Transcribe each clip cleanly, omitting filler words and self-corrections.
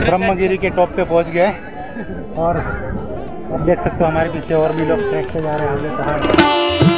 ब्रह्मगिरी के टॉप पे पहुंच गए और अब देख सकते हो हमारे पीछे और भी लोग ट्रैक पे जा रहे हैं आगे पहाड़।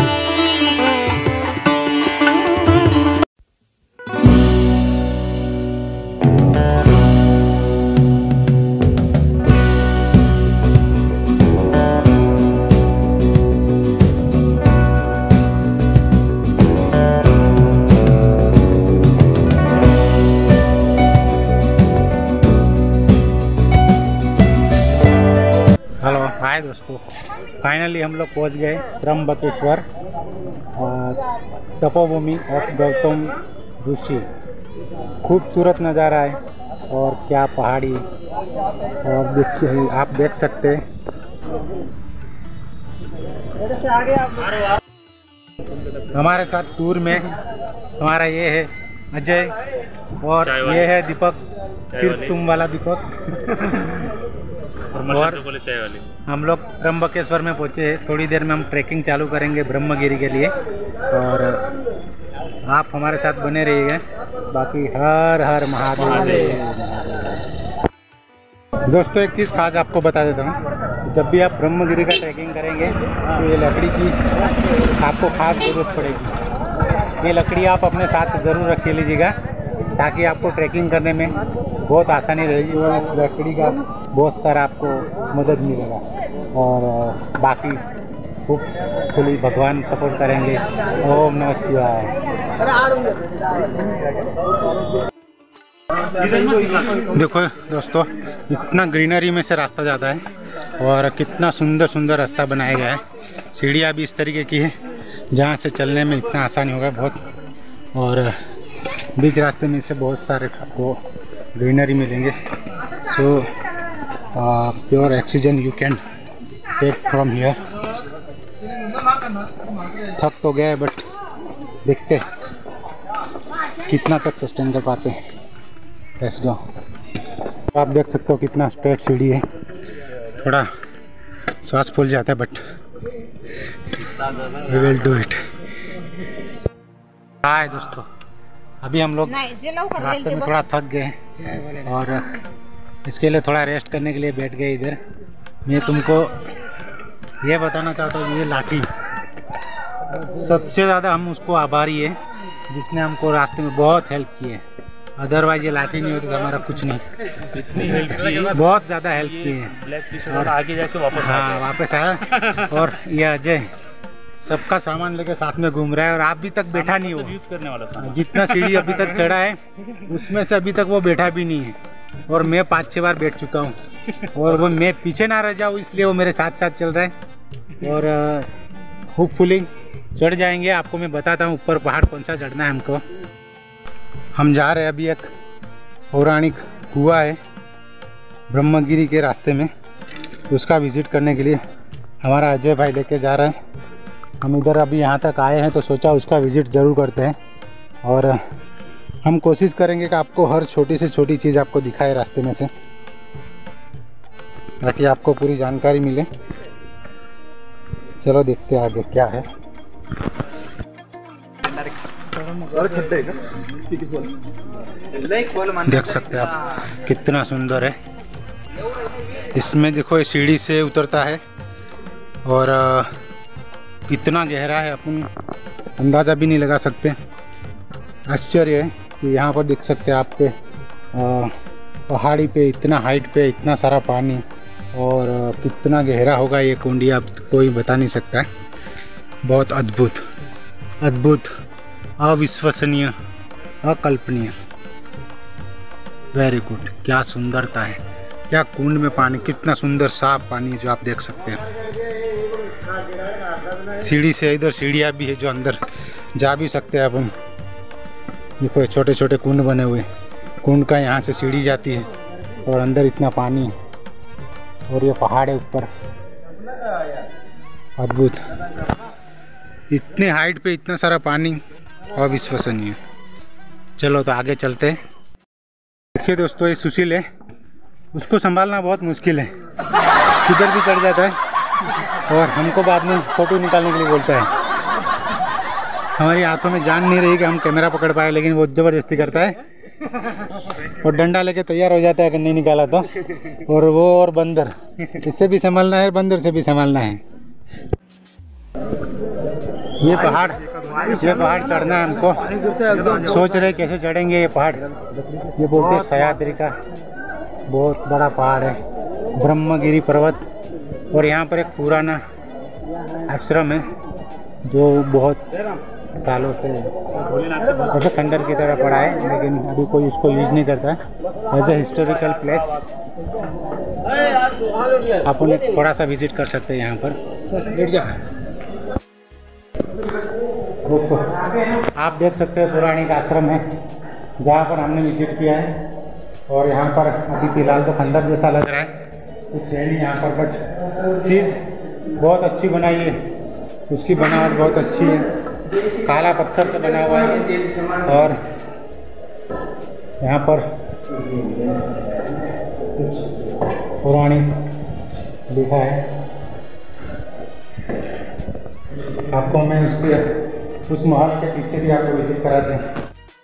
हेलो हाय दोस्तों, फाइनली हम लोग पहुंच गए त्र्यंबकेश्वर तपोभूमि ऑफ गौतम ऋषि। खूबसूरत नज़ारा है और क्या पहाड़ी, और देखिए आप देख सकते हैं। हमारे साथ टूर में हमारा ये है अजय और ये है दीपक, सिर्फ तुम वाला दीपक। और हम लोग त्र्यंबकेश्वर में पहुँचे हैं। थोड़ी देर में हम ट्रैकिंग चालू करेंगे ब्रह्मगिरी के लिए और आप हमारे साथ बने रहिएगा। बाकी हर हर महादेव। दोस्तों एक चीज़ खास आपको बता देता हूँ, जब भी आप ब्रह्मगिरी का ट्रैकिंग करेंगे तो ये लकड़ी की आपको खास ज़रूरत पड़ेगी। ये लकड़ी आप अपने साथ ज़रूर रख लीजिएगा ताकि आपको ट्रैकिंग करने में बहुत आसानी रहेगी और इस लकड़ी का बहुत सारा आपको मदद मिलेगा। और बाकी खूब खुली भगवान सपोर्ट करेंगे। ओम नमः शिवाय। देखो दोस्तों, इतना ग्रीनरी में से रास्ता जाता है और कितना सुंदर सुंदर रास्ता बनाया गया है। सीढ़ियाँ भी इस तरीके की है जहाँ से चलने में इतना आसानी होगा बहुत। और बीच रास्ते में से बहुत सारे आपको ग्रीनरी मिलेंगे। So pure oxygen you can take from here. थक तो गए बट देखते कितना तक सस्टेन कर पाते हैं। Let's go. आप देख सकते हो कितना स्ट्रेट सीढ़ी है। थोड़ा श्वास फूल जाता है but we will do it. Hi दोस्तों, अभी हम लोग रास्ते में थोड़ा थक गए और इसके लिए थोड़ा रेस्ट करने के लिए बैठ गए इधर। मैं तुमको ये बताना चाहता हूँ, ये लाठी सबसे ज़्यादा हम उसको आभारी है जिसने हमको रास्ते में बहुत हेल्प की है। अदरवाइज ये लाठी नहीं होती तो हमारा कुछ नहीं। बहुत ज़्यादा हेल्प की है और आगे जाके वापस आया। और ये अजय सबका सामान लेके साथ में घूम रहा है और आप भी तक बैठा नहीं हो। यूज़ करने वाला जितना सीढ़ी अभी तक चढ़ा है उसमें से अभी तक वो बैठा भी नहीं है और मैं 5-6 बार बैठ चुका हूँ। और वो मैं पीछे ना रह जाऊँ इसलिए वो मेरे साथ साथ चल रहा है। और होपफुली चढ़ जाएंगे। आपको मैं बताता हूँ ऊपर पहाड़ कौन सा चढ़ना है हमको। हम जा रहे हैं अभी एक पौराणिक कुआं है ब्रह्मगिरी के रास्ते में, उसका विज़िट करने के लिए हमारा अजय भाई लेके जा रहा है। हम इधर अभी यहाँ तक आए हैं तो सोचा उसका विज़िट ज़रूर करते हैं। और हम कोशिश करेंगे कि आपको हर छोटी से छोटी चीज़ आपको दिखाए रास्ते में से, ताकि आपको पूरी जानकारी मिले। चलो देखते हैं आगे क्या है। देख सकते हैं आप कितना सुंदर है। इसमें देखो ये सीढ़ी से उतरता है और कितना गहरा है अपन अंदाज़ा भी नहीं लगा सकते। आश्चर्य है कि यहाँ पर देख सकते हैं आपके पहाड़ी पे इतना हाइट पे इतना सारा पानी और कितना गहरा होगा ये कुंडी, आप कोई बता नहीं सकता है। बहुत अद्भुत अद्भुत, अविश्वसनीय, अकल्पनीय। Very good. क्या सुंदरता है, क्या कुंड में पानी, कितना सुंदर साफ पानी जो आप देख सकते हैं। सीढ़ी से इधर सीढ़ियाँ भी है जो अंदर जा भी सकते हैं अपन। देखो छोटे छोटे कुंड बने हुए, कुंड का यहाँ से सीढ़ी जाती है और अंदर इतना पानी और ये पहाड़ है ऊपर। अद्भुत, इतने हाइट पे इतना सारा पानी, अविश्वसनीय। चलो तो आगे चलते हैं। देखिए दोस्तों, ये सुशील है, उसको संभालना बहुत मुश्किल है, किधर भी चढ़ जाता है और हमको बाद में फ़ोटो निकालने के लिए बोलता है। हमारी हाथों में जान नहीं रही कि हम कैमरा पकड़ पाए, लेकिन वो ज़बरदस्ती करता है और डंडा लेके तैयार हो जाता है अगर नहीं निकाला तो। और वो और बंदर, इससे भी संभालना है, बंदर से भी संभालना है। ये पहाड़ चढ़ना है हमको। सोच रहे कैसे चढ़ेंगे ये पहाड़। ये बोलते हैं सह्याद्री का बहुत बड़ा पहाड़ है, ब्रह्मगिरी पर्वत। और यहाँ पर एक पुराना आश्रम है जो बहुत सालों से ऐसे खंडर की तरह पड़ा है, लेकिन अभी कोई उसको यूज नहीं करता एज ए हिस्टोरिकल प्लेस। अपन थोड़ा सा विजिट कर सकते हैं यहाँ पर। सर बैठ जा। आप देख सकते हैं पौराणिक आश्रम है जहाँ पर हमने विजिट किया है। और यहाँ पर अभी फ़िलहाल तो खंडर जैसा लग रहा है, कुछ है नहीं यहाँ पर, बट चीज़ बहुत अच्छी बनाई है। उसकी बनावट बहुत अच्छी है, काला पत्थर से बना हुआ है। और यहाँ पर कुछ पौराणिक लिखा है। आपको मैं उस महल के पीछे भी आपको विजिट कराते हैं।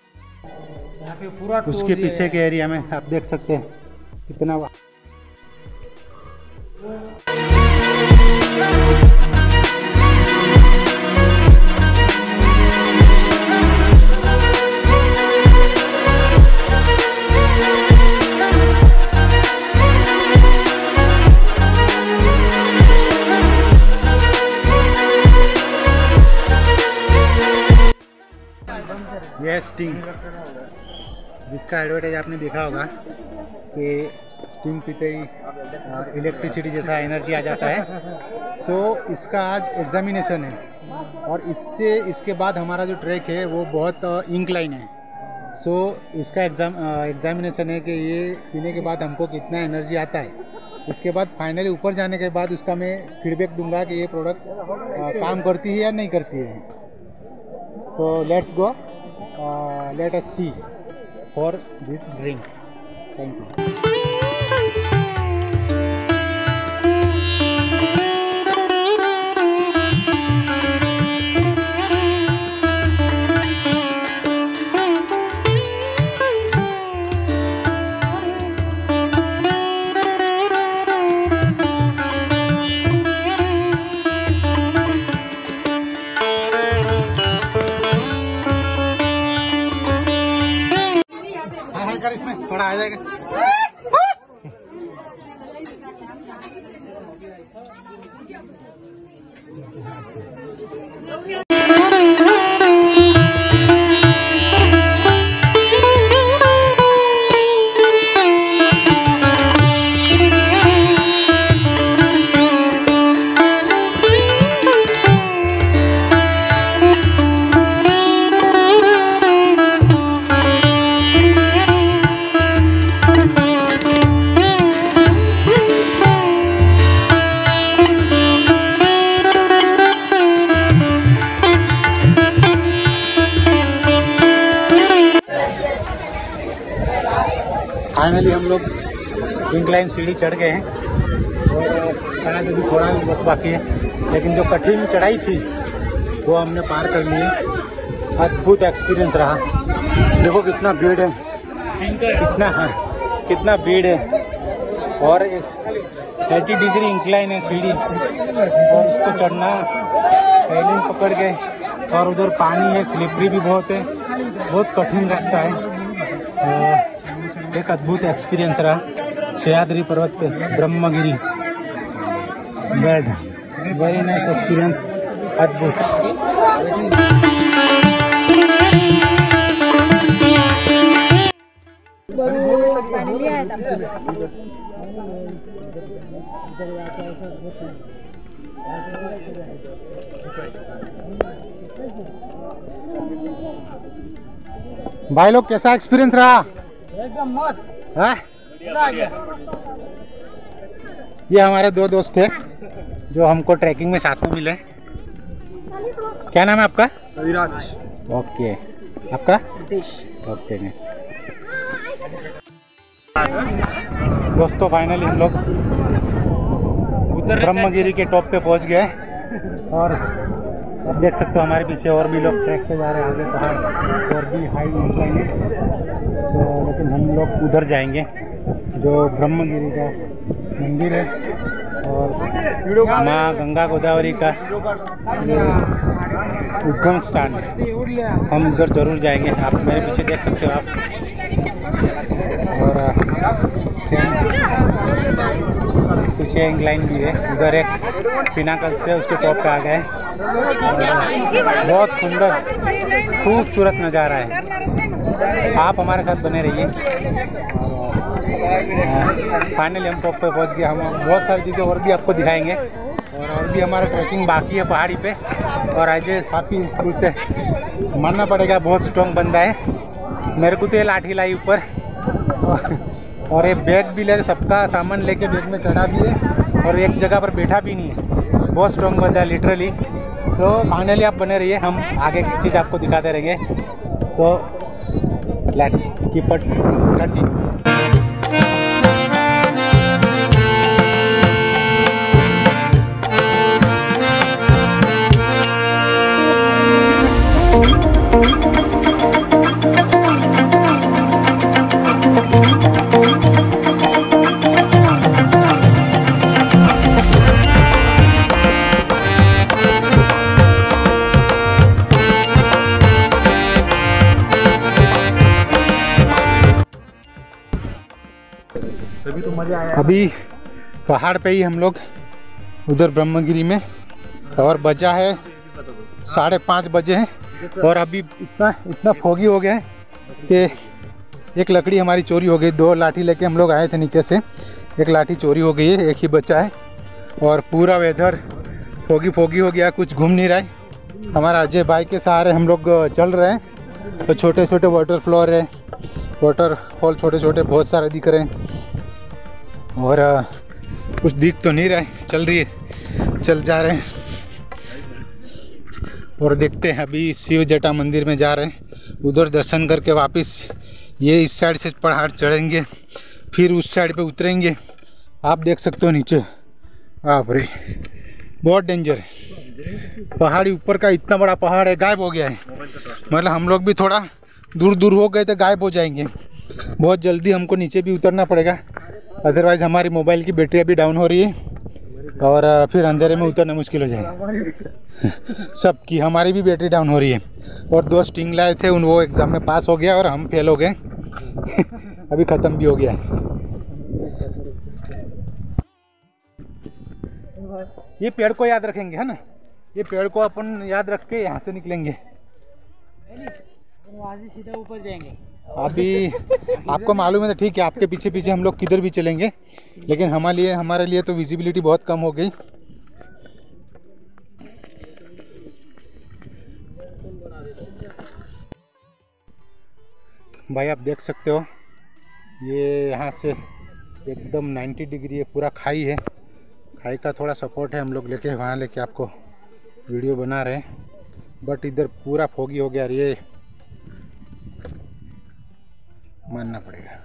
उसके पीछे के एरिया में आप देख सकते हैं कितना ये स्टिंग, जिसका एडवर्टाइज आपने देखा होगा कि स्टिंग पीते ही इलेक्ट्रिसिटी जैसा एनर्जी आ जाता है। सो इसका आज एग्जामिनेशन है और इसके बाद हमारा जो ट्रैक है वो बहुत इंक्लाइन है। सो इसका एग्जामिनेशन है कि ये पीने के बाद हमको कितना एनर्जी आता है। इसके बाद फाइनली ऊपर जाने के बाद उसका मैं फीडबैक दूंगा कि ये प्रोडक्ट काम करती है या नहीं करती है। So let's go, let us see for this drink. Thank you. इसमें थोड़ा आ जाएगा। फाइनली हम लोग इंक्लाइन सीढ़ी चढ़ गए हैं और शायद अभी थोड़ा भी वक्त बाकी है, लेकिन जो कठिन चढ़ाई थी वो हमने पार कर ली है। अद्भुत एक्सपीरियंस रहा। देखो कितना भीड़ है, कितना भीड़ है। और 80 डिग्री इंक्लाइन है सीढ़ी और इसको चढ़ना, रेलिंग पकड़ के, और उधर पानी है, स्लिपरी भी बहुत है, बहुत कठिन रास्ता है। एक अद्भुत एक्सपीरियंस रहा सह्याद्री पर्वत पे Brahmagiri bed. Very nice experience, अद्भुत। भाई लोग कैसा एक्सपीरियंस रहा? एकदम मस्त है। ये हमारे दो दोस्त थे जो हमको ट्रैकिंग में साथ में मिले। क्या नाम है आपका? विराज। ओके, आपका? ओके। दोस्तों फाइनली हम लोग ब्रह्मगिरी के टॉप पे पहुंच गए और अब देख सकते हो हमारे पीछे और भी लोग ट्रैक पे जा रहे हैं आगे पहाड़, और भी हाई इंक्लाइन है। तो लेकिन हम लोग उधर जाएंगे जो ब्रह्मगिरी का मंदिर है और माँ गंगा गोदावरी का उद्गम स्थान है। हम उधर जरूर जाएंगे। आप मेरे पीछे देख सकते हो आप। और पीछे इंक्लाइन भी है। उधर एक पिनाकल से उसके टॉप पे आ गए। बहुत सुंदर खूबसूरत नज़ारा है। आप हमारे साथ बने रहिए। फाइनली हम टॉप पे पहुंच गए। हम बहुत सारी चीज़ें और भी आपको दिखाएंगे और भी हमारा ट्रैकिंग बाकी है पहाड़ी पे। और अजय काफ़ी उसे मानना पड़ेगा, बहुत स्ट्रॉन्ग बंदा है। मेरे को तो ये लाठी लाई ऊपर और ये बैग भी ले, सबका सामान लेके बैग में चढ़ा भी है और एक जगह पर बैठा भी नहीं है। बहुत स्ट्रॉन्ग बंदा है लिटरली। सो फाइनली आप बने रहिए, हम आगे की चीज़ आपको दिखाते रहेंगे। So let's keep it continue. अभी पहाड़ पे ही हम लोग उधर ब्रह्मगिरी में, और बजा है 5:30 बजे हैं और अभी इतना फोगी हो गया है कि एक लकड़ी हमारी चोरी हो गई। 2 लाठी लेके हम लोग आए थे नीचे से, एक लाठी चोरी हो गई है, एक ही बचा है और पूरा वेदर फोगी हो गया, कुछ घूम नहीं रहा है। हमारा अजय भाई के सहारे हम लोग चल रहे हैं। तो छोटे छोटे वाटरफॉल है, वाटरफॉल छोटे छोटे बहुत सारे दिख रहे हैं और कुछ दिख तो नहीं रहा है, चल जा रहे हैं। और देखते हैं अभी शिव जटा मंदिर में जा रहे हैं, उधर दर्शन करके वापस ये इस साइड से पहाड़ चढ़ेंगे, फिर उस साइड पे उतरेंगे। आप देख सकते हो नीचे, आप रे बहुत डेंजर है। पहाड़ी ऊपर का इतना बड़ा पहाड़ है, गायब हो गया है। मतलब हम लोग भी थोड़ा दूर हो गए तो गायब हो जाएंगे। बहुत जल्दी हमको नीचे भी उतरना पड़ेगा, अदरवाइज़ हमारी मोबाइल की बैटरी अभी डाउन हो रही है और फिर अंधेरे में उतरना मुश्किल हो जाएगा। सबकी, हमारी भी बैटरी डाउन हो रही है। और 2 स्टिंग लाए थे, वो एग्ज़ाम में पास हो गया और हम फेल हो गए। अभी ख़त्म भी हो गया। ये पेड़ को याद रखेंगे, है ना? ये पेड़ को अपन याद रख के यहाँ से निकलेंगे, वहाँ से सीधा ऊपर जाएंगे। अभी आपको मालूम है तो ठीक है, आपके पीछे पीछे हम लोग किधर भी चलेंगे, लेकिन हमारे लिए तो विजिबिलिटी बहुत कम हो गई। भाई आप देख सकते हो, ये यहाँ से एकदम 90 डिग्री है, पूरा खाई है। खाई का थोड़ा सपोर्ट है, हम लोग वहाँ लेके आपको वीडियो बना रहे हैं, बट इधर पूरा फोगी हो गया। ये मानना पड़ेगा।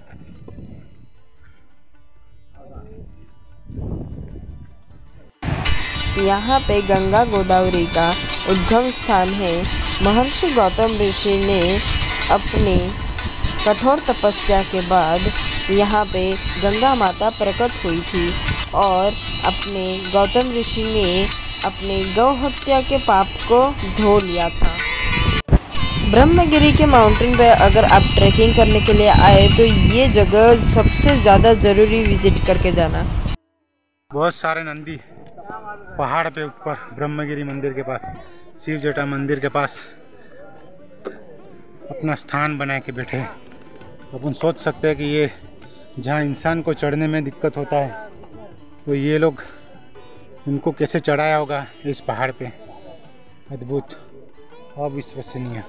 यहाँ पे गंगा गोदावरी का उद्गम स्थान है। महर्षि गौतम ऋषि ने अपनी कठोर तपस्या के बाद यहाँ पे गंगा माता प्रकट हुई थी और अपने गौतम ऋषि ने अपने गौ हत्या के पाप को धो लिया था। ब्रह्मगिरी के माउंटेन पे अगर आप ट्रैकिंग करने के लिए आए तो ये जगह सबसे ज़्यादा ज़रूरी विजिट करके जाना। बहुत सारे नंदी पहाड़ पे ऊपर ब्रह्मगिरी मंदिर के पास, शिव जटा मंदिर के पास अपना स्थान बना के बैठे। अपन सोच सकते हैं कि ये जहाँ इंसान को चढ़ने में दिक्कत होता है, तो ये लोग इनको कैसे चढ़ाया होगा इस पहाड़ पे। अद्भुत, अविश्वसनीय।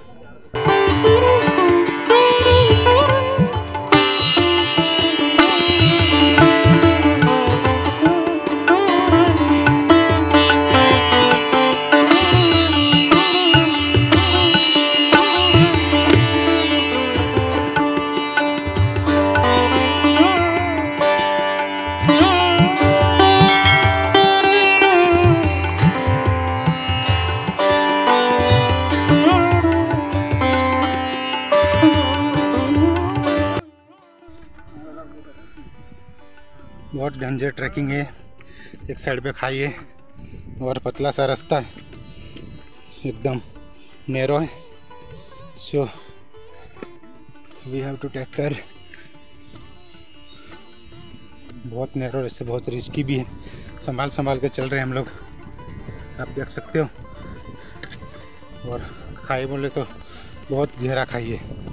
बहुत डेंजर ट्रैकिंग है। एक साइड पे खाई है और पतला सा रास्ता है, एकदम नैरो है। So we have to take care. बहुत नैरो रास्ते, बहुत रिस्की भी है। संभाल संभाल के चल रहे हैं हम लोग, आप देख सकते हो। और खाई बोले तो बहुत गहरा खाई है।